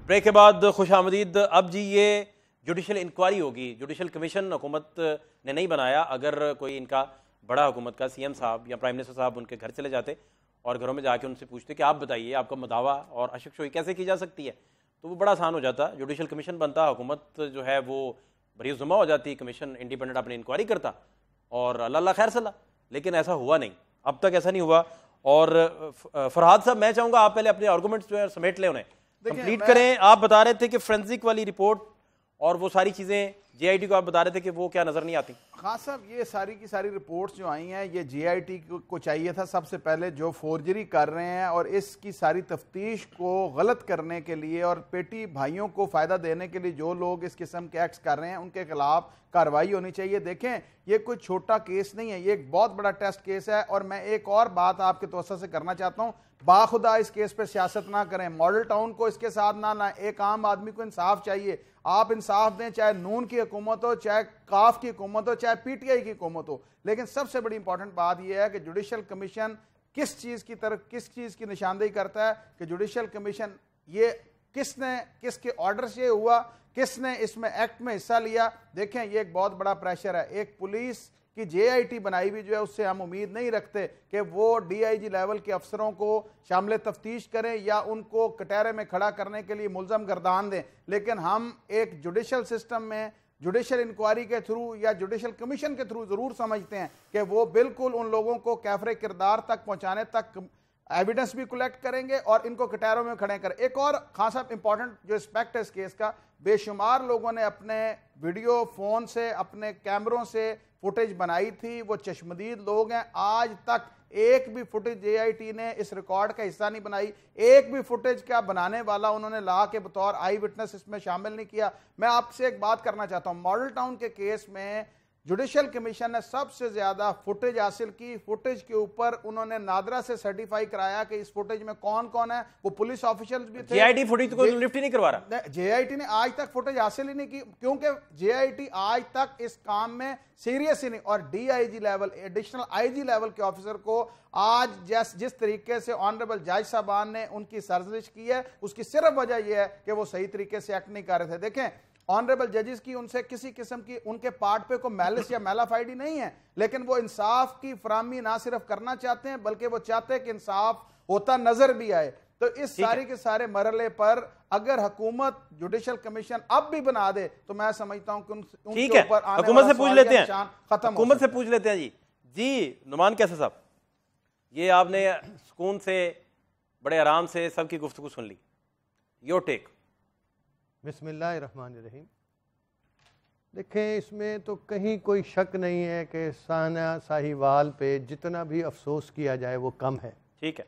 Break کے بعد خوش آمدید. اب جی یہ جوڈیشل انکوائری ہوگی. جوڈیشل کمیشن حکومت نے نہیں بنایا. اگر کوئی ان کا بڑا حکومت کا سی ایم صاحب یا پرائم منسٹر صاحب ان کے گھر چلے جاتے اور گھروں میں جا کے ان سے پوچھتے کہ آپ بتائیے آپ کا مداوع اور اشک شوئی کیسے کی جا سکتی ہے, تو وہ بڑا آسان ہو جاتا. جوڈیشل کمیشن بنتا, حکومت جو ہے وہ بری ذمہ ہو جاتی, کمیشن انڈیپینڈنٹ اپنی انکوائری کرتا اور اللہ خیر صلاح. لیکن ایسا ہوا نہیں, اب تک ایسا نہیں ہوا. اور فرحاد صاحب میں چاہوں گا آپ پہلے اپنے آرگومنٹس جو ہے سمیٹ لیں, انہیں کمپلیٹ کریں. آپ بتا رہے تھے کہ فرینزک والی رپورٹ اور وہ ساری چیزیں جے آئی ٹی کو آپ بتا رہے تھے کہ وہ کیا نظر نہیں آتی. خان صاحب یہ ساری کی ساری رپورٹس جو آئی ہیں یہ جے آئی ٹی کو چاہیے تھا سب سے پہلے جو فورجری کر رہے ہیں اور اس کی ساری تفتیش کو غلط کرنے کے لیے اور پیٹی بھائیوں کو فائدہ دینے کے لیے جو لوگ اس قسم کے ایکٹس کر رہے ہیں ان کے خلاف کارروائی ہونی چاہیے. دیکھیں یہ کوئی چھوٹا کیس نہیں ہے, یہ ایک بہت بڑا ٹیسٹ کیس ہے. اور میں ایک اور بات آپ کے توسط سے کرنا چاہتا ہوں, باخدا اس کیس پہ سیاست نہ کریں, ماڈل ٹاؤن کو اس کے ساتھ نہ لائیں. ایک عام آدمی کو انصاف چاہیے, آپ انصاف دیں, چاہے نون کی حکومت ہو, چاہے کاف کی حکومت ہو, چاہے پی ٹی آئی کی حکومت ہو. لیکن سب سے بڑی امپورٹنٹ بات یہ ہے کہ جوڈیشل کمیشن کس چیز کی نشاندہی کرتا ہے کہ جوڈیشل کمیشن یہ کس کے آرڈر سے ہوا, کس نے اس میں ایکٹ میں حصہ لیا. دیکھیں یہ ایک بہت بڑا پریشر ہے. ایک پولیس کی جے آئی ٹی بنائی بھی جو ہے اس سے ہم امید نہیں رکھتے کہ وہ ڈی آئی جی لیول کے افسروں کو شامل تفتیش کریں یا ان کو کٹہرے میں کھڑا کرنے کے لیے ملزم گردان دیں. لیکن ہم ایک جوڈیشل سسٹم میں جوڈیشل انکوائری کے تھرو یا جوڈیشل کمیشن کے تھرو ضرور سمجھتے ہیں کہ وہ بالکل ان لوگوں کو کیفر کردار تک پہنچانے تک ایویڈنس بھی کلیکٹ کریں گے اور ان کو کٹہروں میں کھڑے کریں. ایک اور خان صاحب امپورٹنٹ جو اسپیکٹ ہے اس کیس کا, بے شمار لوگوں نے اپنے ویڈیو فون سے اپنے کیمروں سے فوٹیج بنائی تھی, وہ چشمدید لوگ ہیں. آج تک ایک بھی فوٹیج جے آئی ٹی نے اس ریکارڈ کا حصہ نہیں بنائی, ایک بھی فوٹیج کا بنانے والا انہوں نے لا کے بطور آئی وٹنس اس میں شامل نہیں کیا. میں آپ سے ایک بات کرنا چاہتا ہوں, ماڈل ٹاؤن کے کیس میں جوڈیشل کمیشن نے سب سے زیادہ فوٹیج حاصل کی. فوٹیج کے اوپر انہوں نے نادرا سے سرٹیفائی کرایا کہ اس فوٹیج میں کون کون ہے, وہ پولیس آفیشلز بھی تھے. جے آئی ٹی فوٹیج کو لفٹ ہی نہیں کروا رہا. جے آئی ٹی نے آج تک فوٹیج حاصل ہی نہیں کی کیونکہ جے آئی ٹی آج تک اس کام میں سیریس ہی نہیں. اور D I G level, additional I G level کے آفیسر کو آج جس طریقے سے آنریبل جج صاحبان نے ان کی سرزنش کی ہے اس کی صرف وجہ یہ ہے کہ وہ صحیح طریقے سے ایکٹ نہیں کر رہے تھے. دیکھیں آنریبل ججز کی ان سے کسی قسم کی ان کے پارٹ پہ کوئی میلس یا میلافائڈی نہیں ہے, لیکن وہ انصاف کی فراہمی نہ صرف کرنا چاہتے ہیں بلکہ وہ چاہتے ہیں کہ انصاف ہوتا نظر بھی آئے. تو اس ساری کے سارے مرحلے پر اگر حکومت جوڈیشل کمیشن اب بھی بنا دے تو میں سمجھتا ہوں کہ ان کے اوپر حکومت سے پوچھ لیتے ہیں, حکومت سے پوچھ لیتے ہیں. جی نعمان کیسے صاحب, یہ آپ نے سکون سے بڑے آرام سے سب کی گفتگو سن لی, یور ٹیک. بسم اللہ الرحمن الرحیم. دیکھیں اس میں تو کہیں کوئی شک نہیں ہے کہ ثانیہ ساہیوال پہ جتنا بھی افسوس کیا جائے وہ کم ہے. ٹھیک ہے,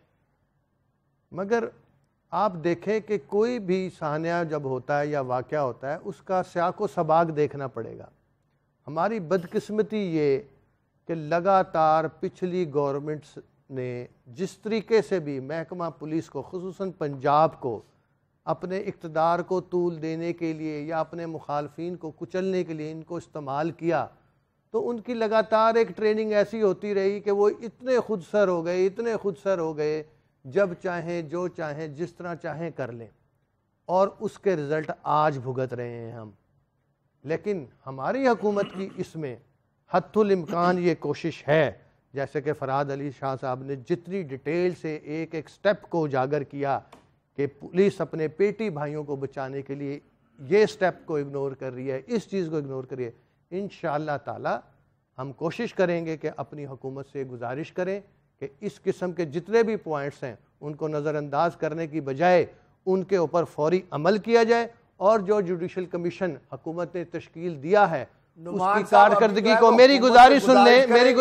مگر آپ دیکھیں کہ کوئی بھی ثانیہ جب ہوتا ہے یا واقعہ ہوتا ہے اس کا سیاق و سباق دیکھنا پڑے گا. ہماری بدقسمتی یہ کہ لگاتار پچھلی گورنمنٹس نے جس طریقے سے بھی محکمہ پولیس کو خصوصاً پنجاب کو اپنے اقتدار کو طول دینے کے لیے یا اپنے مخالفین کو کچلنے کے لیے ان کو استعمال کیا, تو ان کی لگاتار ایک ٹریننگ ایسی ہوتی رہی کہ وہ اتنے خود سر ہو گئے جب چاہیں جو چاہیں جس طرح چاہیں کر لیں, اور اس کے رزلٹ آج بھگت رہے ہیں ہم. لیکن ہماری حکومت کی اس میں حتی الامکان یہ کوشش ہے, جیسے کہ فرحاد علی شاہ صاحب نے جتنی ڈیٹیل سے ایک ایک سٹیپ کو اجاگر کیا کہ پولیس اپنے پیٹی بھائیوں کو بچانے کے لیے یہ سٹیپ کو اگنور کر رہی ہے, اس چیز کو اگنور کر رہی ہے. انشاءاللہ تعالی ہم کوشش کریں گے کہ اپنی حکومت سے گزارش کریں کہ اس قسم کے جتنے بھی پوائنٹس ہیں ان کو نظر انداز کرنے کی بجائے ان کے اوپر فوری عمل کیا جائے, اور جو جوڈیشل کمیشن حکومت نے تشکیل دیا ہے اس کی کارکردگی کو میری گزارش سن لیں, میری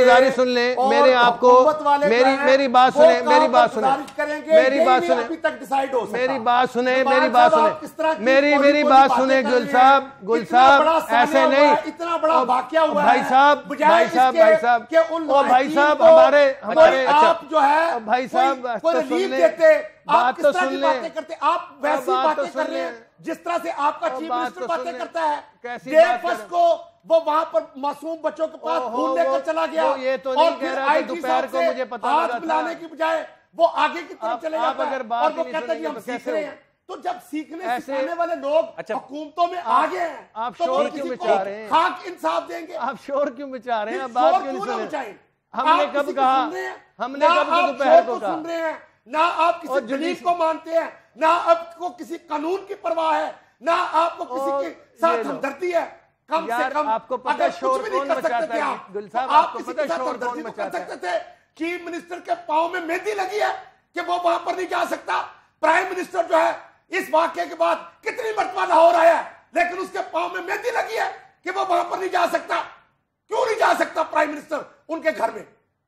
آپ کو میری بات سنیں گل صاحب ایسے نہیں. بھائی صاحب ہمارے آپ جو ہے بھائی صاحب آپ کس طرح کی باتیں کرتے, آپ ویسی باتیں کر رہے ہیں جس طرح سے آپ کا چیف منسٹر باتیں کرتا ہے. ڈے فرسٹ کو وہ وہاں پر معصوم بچوں کے پاس خون لے کر چلا گیا, اور پھر آئی ٹی صاحب سے ہاتھ ملانے کی بجائے وہ آگے کی طرف چلے جاتا ہے اور وہ کہتا ہے کہ ہم سیکھ رہے ہیں. تو جب سیکھنے سکھانے والے لوگ حکومتوں میں آگے ہیں آپ شور کیوں مچا رہے ہیں؟ خاک انصاف دیں گے. آپ شور کیوں مچا رہے ہیں؟ آپ بات کیوں نہیں سن رہے؟ ہم نے کب کہا؟ ہم نے کب دوپہر کو کہا؟ نہ آپ کسی دلیل کو مانتے ہیں، نہ آپ کو کسی قانون کی پرواہ ہے، نہ آپ کو کسی کے ساتھ ہمدردی ہے. کم سے کم آپ کو پتہ شور کون مچاتا ہے؟ گل صاحب آپ کو پتہ شور کون مچاتا ہے؟ چیف منسٹر کے پاؤں میں مہندی لگی ہے کہ وہ وہاں پر نہیں جا سکتا. پرائم منسٹر جو ہے اس واقعے کے بعد کتنی مرتبہ لاہور آیا ہے لیکن اس کے پاؤں میں مہندی لگی ہے کہ وہ وہاں پر نہیں جا سکتا. کیوں نہیں جا سکتا پرائم منسٹر ان کے گھر میں؟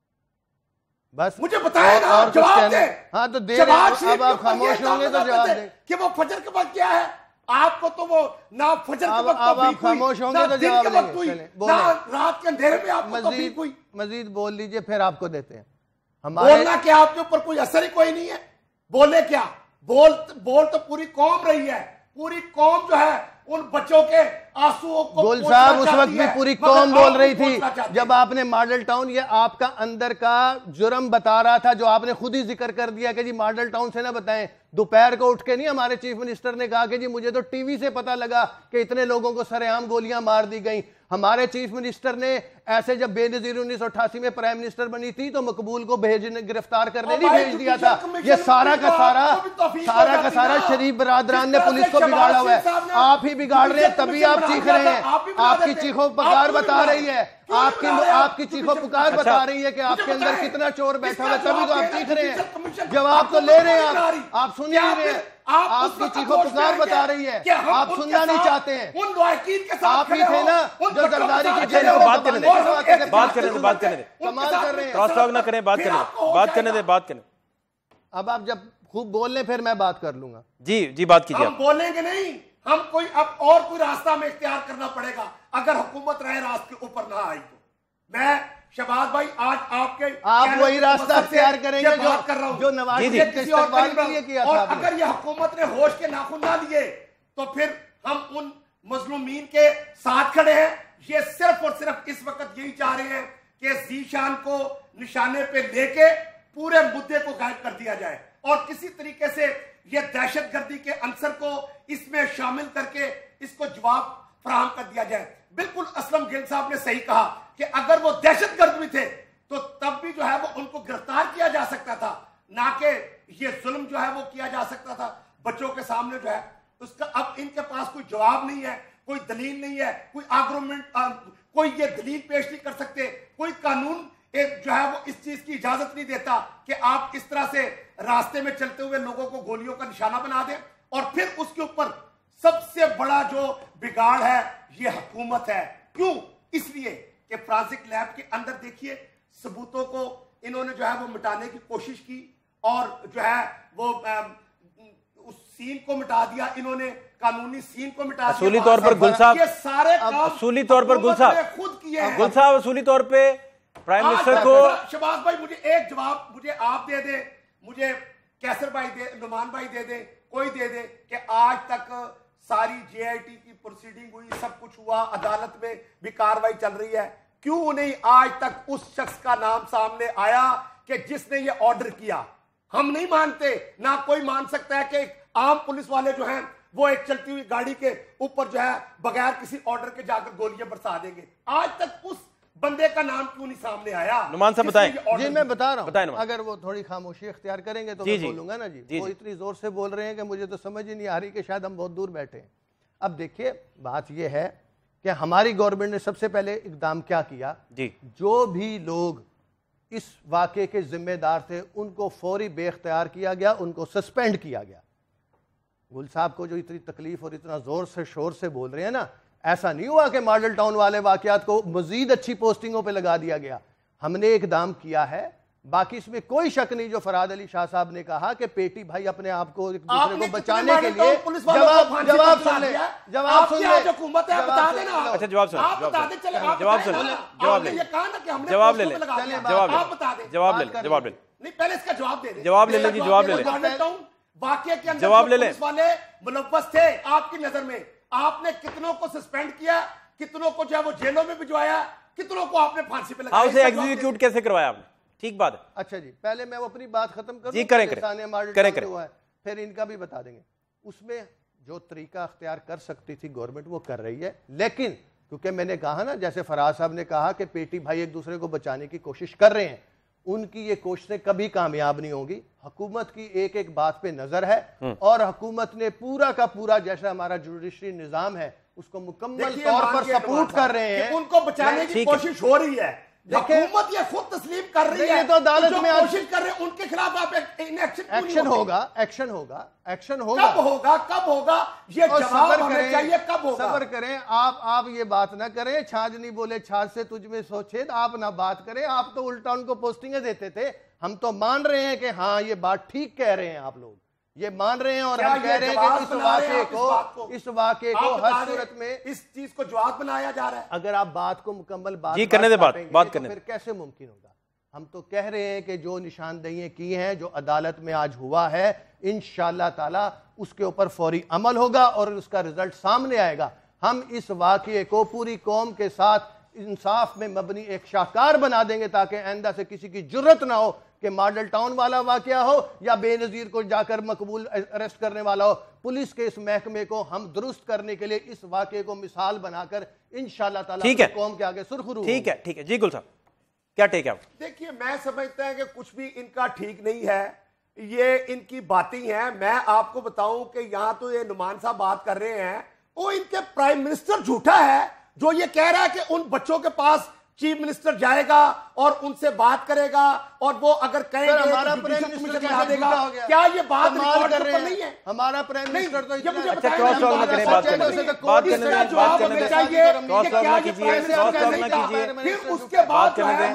بس مجھے بتائیں نا، جواب دیں. ہاں تو دے رہے ہیں، اب آپ خاموش ہوں گے تو جواب دیں کہ وہ فجر کے وقت کیا ہے. آپ کو تو وہ نہ فجر کے وقت اب آپ خاموش ہوں گے تو جواب دیں گے. نہ رات کے اندھیرے میں آپ کو توفیق ہوئی. مزید بول لیجئے پھر آپ کو دیتے ہیں. بولنا کہ آپ کے اوپر کوئی اثر ہی کوئی نہیں ہے. بولے کیا؟ بول تو پوری قوم رہی ہے. پوری قوم جو ہے ان بچوں کے آنسوؤں کو گل صاحب اس وقت بھی پوری قوم بول رہی تھی جب آپ نے ماڈل ٹاؤن، یہ آپ کا اندر کا جرم بتا رہا تھا جو آپ نے خود ہی ذکر کر دیا کہ جی ماڈل ٹاؤن سے نہ بتائیں. دوپہر کو اٹھ کے نہیں ہمارے چیف منسٹر نے کہا کہ جی مجھے تو ٹی وی سے پتا لگا کہ اتنے لوگوں کو سر عام گولیاں مار دی گئیں. ہمارے چیف منسٹر نے ایسے جب بے نظیر 1988 میں پرائم منسٹر بنی تھی تو مقبول کو گرفتار کرنے نہیں بھیج دیا تھا. یہ سارا کا سارا شریف برادران نے پولیس کو بگاڑا ہوا ہے. آپ ہی بگاڑ رہے ہیں تبھی آپ چیخ رہے ہیں. آپ کی چیخوں پکار بتا رہی ہے، آپ کی چیخوں پکار بتا رہی ہے کہ آپ کے اندر کتنا چور بیٹھا ہوا ہے، تبھی تو آپ چیخ رہے ہیں. جواب تو لے رہے ہیں آپ سن نہیں رہے ہیں. آپ کی چیخوں پکار بتا رہی ہے، آپ سننا نہیں چاہتے ہیں. آپ ہی تھے نا جو زرداری کی جیل میں بات کرنے دیں کمال کر رہے ہیں. کراس ٹاک نہ کریں، بات کرنے دیں. اب آپ جب خوب بول لیں پھر میں بات کر لوں گا. جی بات کیجیے. ہم بولیں گے نہیں، ہم کوئی اب اور کوئی راستہ ہمیں اختیار کرنا پڑے گا اگر حکومت رہے راستے کے اوپر نہ آئی تو. میں شہباز بھائی آج آپ وہی راستہ اختیار کریں گے جو نواز شریف کے استقبال کے لیے کیا تھا. اور اگر یہ حکومت نے ہوش کے ناخن نہ لیے تو پھر ہم ان مظلومین کے ساتھ کھڑے ہیں. یہ صرف اور صرف اس وقت یہی چاہ رہے ہیں کہ ذیشان کو نشانے پہ لے کے پورے مدعے کو غائب کر دیا جائے اور کسی طریقے سے یہ دہشت گردی کے عنصر کو اس میں شامل کر کے اس کو جواب فراہم کر دیا جائے. بالکل اسلم گل صاحب نے صحیح کہا کہ اگر وہ دہشت گرد بھی تھے تو تب بھی جو ہے وہ ان کو گرفتار کیا جا سکتا تھا، نہ کہ یہ ظلم جو ہے وہ کیا جا سکتا تھا بچوں کے سامنے جو ہے اس کا. اب ان کے پاس کوئی جواب نہیں ہے، کوئی دلیل نہیں ہے، کوئی آرگومنٹ، کوئی یہ دلیل پیش نہیں کر سکتے. کوئی قانون جو ہے وہ اس چیز کی اجازت نہیں دیتا کہ آپ اس طرح سے راستے میں چلتے ہوئے لوگوں کو گولیوں کا نشانہ بنا دیں. اور پھر اس کے اوپر سب سے بڑا جو بگاڑ ہے یہ حکومت ہے. کیوں؟ اس لیے کہ فرانسک لیب کے اندر دیکھیے ثبوتوں کو انہوں نے جو ہے وہ مٹانے کی کوشش کی اور جو ہے وہ اس سین کو مٹا دیا انہوں نے، قانونی سین کو مٹا دیا. اصولی طور پر گل صاحب، یہ سارے کام اصولی طور پر گل صاحب اصولی طور پہ پرائم منسٹر کو. شہباز بھائی مجھے ایک جواب مجھے آپ دے دیں، مجھے کیسر بھائی دے، نعمان بھائی دے دیں، کوئی دے دے کہ آج تک ساری جے آئی ٹی کی پروسیڈنگ ہوئی، سب کچھ ہوا، عدالت میں بھی کاروائی چل رہی ہے، کیوں نہیں آج تک اس شخص کا نام سامنے آیا کہ جس نے یہ آرڈر کیا؟ ہم نہیں مانتے، نہ کوئی مان سکتا ہے کہ ایک عام پولیس والے جو ہیں وہ ایک چلتی ہوئی گاڑی کے اوپر جو ہے بغیر کسی آرڈر کے جا کر گولیاں برسا دیں گے. آج تک اس بندے کا نام کیوں نہیں سامنے آیا؟ نعمان صاحب بتائیں. جی میں بتا رہا ہوں، اگر وہ تھوڑی خاموشی اختیار کریں گے تو میں بولوں گا نا. جی وہ اتنی زور سے بول رہے ہیں کہ مجھے تو سمجھ ہی نہیں آ رہی کہ شاید ہم بہت دور بیٹھے ہیں. اب دیکھیے بات یہ ہے کہ ہماری گورنمنٹ نے سب سے پہلے اقدام کیا کیا، جو بھی لوگ اس واقعے کے ذمہ دار تھے ان کو فوری بے اختیار کیا گیا، ان کو سسپینڈ کیا گیا. گل صاحب کو جو اتنی تکلیف اور اتنا زور سے شور سے بول رہے ہیں نا، ایسا نہیں ہوا کہ ماڈل ٹاؤن والے واقعات کو مزید اچھی پوسٹنگوں پہ لگا دیا گیا. ہم نے اقدام کیا ہے، باقی اس میں کوئی شک نہیں جو فراد علی شاہ صاحب نے کہا کہ پیٹی بھائی اپنے آپ کو ایک دوسرے کو بچانے کے لیے. جواب سن لیں، جواب سن لیں. اچھا جواب سن جواب لے لیں. پہلے اس کا جواب دے دیں. جواب لے لیں جی، جواب لے لیں. واقعے کے اندر جواب لے لیں. پولیس والے ملوث تھے آپ کی نظر میں، آپ نے کتنوں کو سسپینڈ کیا، کتنوں کو جو ہے وہ جیلوں میں بھجوایا، کتنوں کو آپ نے پھانسی پہ لگایا. اسے ایگزیکیوٹ کیسے کروایا آپ نے؟ ٹھیک بات ہے. اچھا جی پہلے میں وہ اپنی بات ختم کروں. جی کریں پھر ان کا بھی بتا دیں گے. اس میں جو طریقہ اختیار کر سکتی تھی گورنمنٹ وہ کر رہی ہے، لیکن کیونکہ میں نے کہا نا، جیسے فراز صاحب نے کہا کہ پیٹی بھائی ایک دوسرے کو بچانے کی کوشش کر رہے ہیں، ان کی یہ کوششیں کبھی کامیاب نہیں ہوں گی. حکومت کی ایک ایک بات پہ نظر ہے، اور حکومت نے پورا کا پورا جیسا ہمارا جوڈیشری نظام ہے اس کو مکمل طور پر سپورٹ کر رہے ہیں. ان کو بچانے کی کوشش ہو ری ہے، حکومت یہ خود تسلیم کر رہی ہے تو عدالت میں کوشش کر رہے ہیں، ان کے خلاف آپ ایکشن ہوگا. کب ہوگا یہ جواب ہمیں چاہیے، کب ہوگا؟ صبر کریں آپ یہ بات نہ کریں، چھاج نہیں بولے چھاج سے تجھ میں سوچے، آپ نہ بات کریں. آپ تو الٹا ان کو پوسٹنگیں دیتے تھے. ہم تو مان رہے ہیں کہ ہاں یہ بات ٹھیک کہہ رہے ہیں، آپ لوگ یہ مان رہے ہیں، اور ہم کہہ رہے ہیں کہ اس واقعے کو ہر صورت میں اس چیز کو جواب بنایا جا رہا ہے. اگر آپ بات کو مکمل بات کرنے دے، بات کرنے پھر کیسے ممکن ہوگا؟ ہم تو کہہ رہے ہیں کہ جو نشاندہیاں کی ہیں، جو عدالت میں آج ہوا ہے، انشاءاللہ تعالی اس کے اوپر فوری عمل ہوگا اور اس کا رزلٹ سامنے آئے گا. ہم اس واقعے کو پوری قوم کے ساتھ انصاف میں مبنی ایک شاہکار بنا دیں گے، تاکہ آئندہ سے کسی کی جرت نہ ہو کہ ماڈل ٹاؤن والا واقعہ ہو یا بے نظیر کو جا کر مقبول اریسٹ کرنے والا ہو. پولیس کے اس محکمے کو ہم درست کرنے کے لیے اس واقعے کو مثال بنا کر انشاءاللہ تعالی قوم کے آگے سرخرو. ٹھیک ہے جی. گل صاحب کیا ٹیک ہے؟ دیکھیے، میں سمجھتا ہے کہ کچھ بھی ان کا ٹھیک نہیں ہے، یہ ان کی باتیں ہیں. میں آپ کو بتاؤں کہ یہاں تو یہ نعمان صاحب بات کر رہے ہیں، وہ ان کے پرائم منسٹر جھوٹا ہے جو یہ کہہ رہا ہے کہ ان بچوں کے پاس چیف منسٹر جائے گا اور ان سے بات کرے گا، اور وہ اگر کہیں گے ہمارا پرائم منسٹر بنا دے گا. کیا یہ بات ریکارڈ پر نہیں ہے؟ ہمارا پرائم منسٹر تو اس کے بعد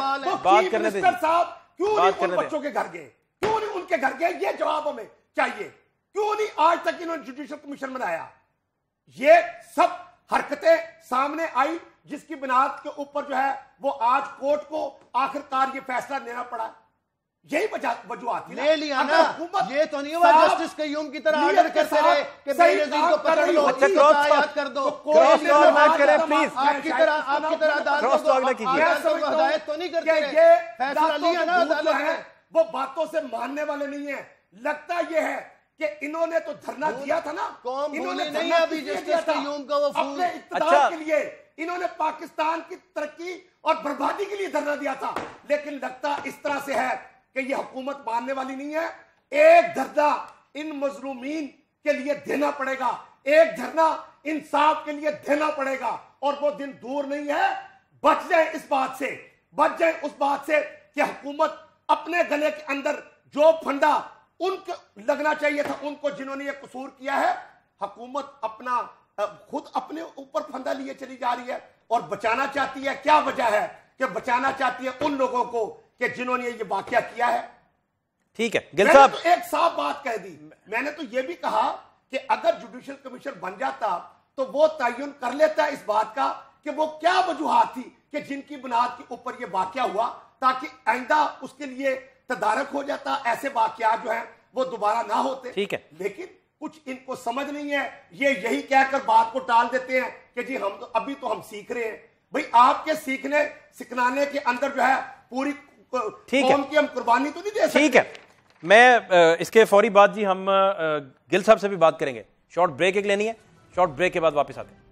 بچوں کے گھر گئے، کیوں نہیں ان کے گھر گئے؟ یہ جواب ہمیں چاہیے. کیوں نہیں آج تک انہوں نے جوڈیشل کمیشن بنایا؟ یہ سب حرکتیں سامنے آئی جس کی بنیاد کے اوپر جو ہے وہ آج کورٹ کو آخرکار یہ فیصلہ لینا پڑا. یہی وجوہات لے لیا نا. یہ تو نہیں ہوا جسٹس قیوم کی طرح آرڈر کرتے رہے کہ بے نظیر کو پکڑ لو، ہدایت کر دو. آپ کی طرح عدالت کو ہدایت تو نہیں کرتے رہے. فیصلہ لیا نا عدالت نے. وہ باتوں سے ماننے والے نہیں ہیں. لگتا یہ ہے کہ انہوں نے تو دھرنا دیا تھا نا، انہوں نے نہیں ابھی جسٹس قیوم کا وہ اپنے اقتدار کے لیے انہوں نے پاکستان کی ترقی اور بربادی کے لیے دھرنا دیا تھا. لیکن لگتا اس طرح سے ہے کہ یہ حکومت ماننے والی نہیں ہے. ایک دھرنا ان مظلومین کے لیے دینا پڑے گا، ایک دھرنا انصاف کے لیے دینا پڑے گا، اور وہ دن دور نہیں ہے. بچ جائیں اس بات سے، بچ جائیں اس بات سے کہ حکومت اپنے گلے کے اندر جو پھندا ان کو لگنا چاہیے تھا ان کو، جنہوں نے یہ قصور کیا ہے، حکومت اپنا خود اپنے اوپر پھندا لیے چلی جا رہی ہے اور بچانا چاہتی ہے. کیا وجہ ہے کہ بچانا چاہتی ہے ان لوگوں کو کہ جنہوں نے یہ واقعہ کیا ہے. ٹھیک ہے گل صاحب، میں نے تو ایک صاف بات کہہ دی. میں نے تو یہ بھی کہا کہ اگر جوڈیشل کمیشن بن جاتا تو وہ تعین کر لیتا اس بات کا کہ وہ کیا وجوہات تھی کہ جن کی بنیاد کے اوپر یہ واقعہ ہوا، تاکہ آئندہ اس کے لیے تدارک ہو جاتا، ایسے واقعات جو ہیں وہ دوبارہ نہ ہوتے. ٹھیک ہے. لیکن کچھ ان کو سمجھ نہیں ہے، یہ یہی کہہ کر بات کو ٹال دیتے ہیں کہ جی ہم تو ابھی تو ہم سیکھ رہے ہیں. بھئی آپ کے سیکھنے سکھلانے کے اندر جو ہے پوری قوم کی ہم قربانی تو نہیں دے سکتے. ٹھیک ہے، میں اس کے فوری بعد جی ہم گل صاحب سے بھی بات کریں گے. شارٹ بریک ایک لینی ہے، شارٹ بریک کے بعد واپس آتے ہیں.